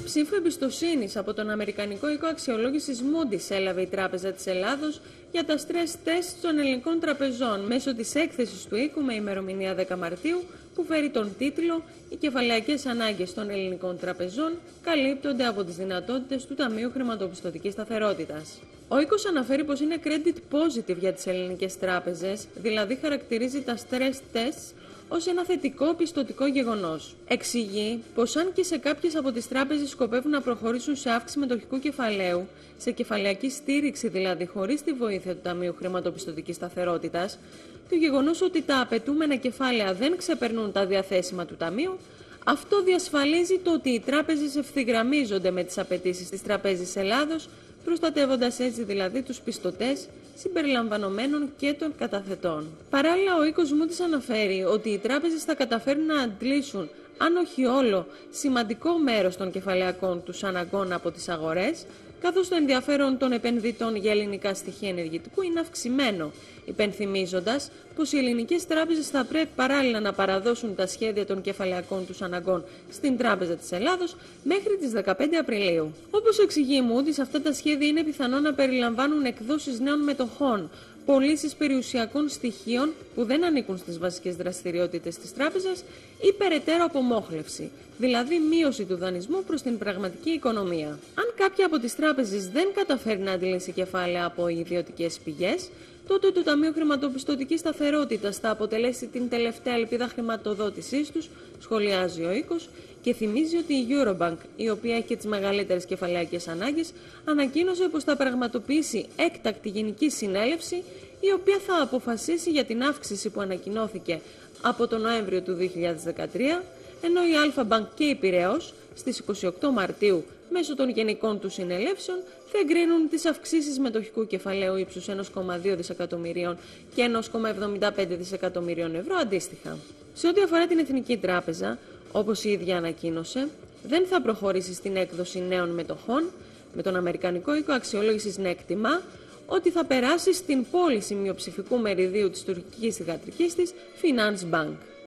ψήφο εμπιστοσύνης από τον Αμερικανικό οίκο αξιολόγησης Moody's έλαβε η Τράπεζα της Ελλάδος για τα stress test των ελληνικών τραπεζών μέσω της έκθεσης του οίκου με ημερομηνία 10 Μαρτίου που φέρει τον τίτλο «Οι κεφαλαιακές ανάγκες των ελληνικών τραπεζών καλύπτονται από τις δυνατότητες του Ταμείου Χρηματοπιστωτικής Σταθερότητας». Ο οίκος αναφέρει πως είναι credit positive για τις ελληνικές τράπεζες, δηλαδή χαρακτηρίζει τα stress tests ως ένα θετικό πιστωτικό γεγονός. Εξηγεί πως αν και σε κάποιες από τις τράπεζες σκοπεύουν να προχωρήσουν σε αύξηση μετοχικού κεφαλαίου, σε κεφαλαιακή στήριξη δηλαδή χωρίς τη βοήθεια του Ταμείου Χρηματοπιστωτικής Σταθερότητας, το γεγονός ότι τα απαιτούμενα κεφάλαια δεν ξεπερνούν τα διαθέσιμα του Ταμείου, αυτό διασφαλίζει το ότι οι τράπεζες ευθυγραμμίζονται με τις απαιτήσεις της Τραπέζης Ελλάδος, προστατεύοντας έτσι δηλαδή τους πιστωτές συμπεριλαμβανομένων και των καταθετών. Παράλληλα, ο οίκος Moody's αναφέρει ότι οι τράπεζες θα καταφέρουν να αντλήσουν, αν όχι όλο, σημαντικό μέρος των κεφαλαιακών τους αναγκών από τις αγορές, καθώς το ενδιαφέρον των επενδυτών για ελληνικά στοιχεία ενεργητικού είναι αυξημένο, υπενθυμίζοντας πως οι ελληνικές τράπεζες θα πρέπει παράλληλα να παραδώσουν τα σχέδια των κεφαλαιακών τους αναγκών στην Τράπεζα της Ελλάδος μέχρι τις 15 Απριλίου. Όπως εξηγεί η Moody's, αυτά τα σχέδια είναι πιθανό να περιλαμβάνουν εκδόσεις νέων μετοχών, πωλήσεις περιουσιακών στοιχείων που δεν ανήκουν στις βασικές δραστηριότητες της τράπεζας ή περαιτέρω απομόχλευση, δηλαδή μείωση του δανεισμού προς την πραγματική οικονομία. Αν κάποια από τις τράπεζες δεν καταφέρει να αντλήσει κεφάλαια από ιδιωτικές πηγές, τότε το Ταμείο Χρηματοπιστωτικής Σταθερότητας θα αποτελέσει την τελευταία ελπίδα χρηματοδότησής τους, σχολιάζει ο οίκος, και θυμίζει ότι η Eurobank, η οποία έχει και τις μεγαλύτερες κεφαλαιακές ανάγκες, ανακοίνωσε πως θα πραγματοποιήσει έκτακτη γενική συνέλευση, η οποία θα αποφασίσει για την αύξηση που ανακοινώθηκε από τον Νοέμβριο του 2013, ενώ η Αλφα Bank και η Πειραιώς στις 28 Μαρτίου μέσω των γενικών του συνελεύσεων θα εγκρίνουν τις αυξήσεις μετοχικού κεφαλαίου ύψους 1,2 δισεκατομμυρίων και 1,75 δισεκατομμυρίων ευρώ αντίστοιχα. Σε ό,τι αφορά την Εθνική Τράπεζα, όπως η ίδια ανακοίνωσε, δεν θα προχωρήσει στην έκδοση νέων μετοχών, με τον Αμερικανικό οίκο αξιολόγησης να εκτιμά ότι θα περάσει στην πώληση μειοψηφικού μεριδίου της τουρκικής θυγατρικής της Finance Bank.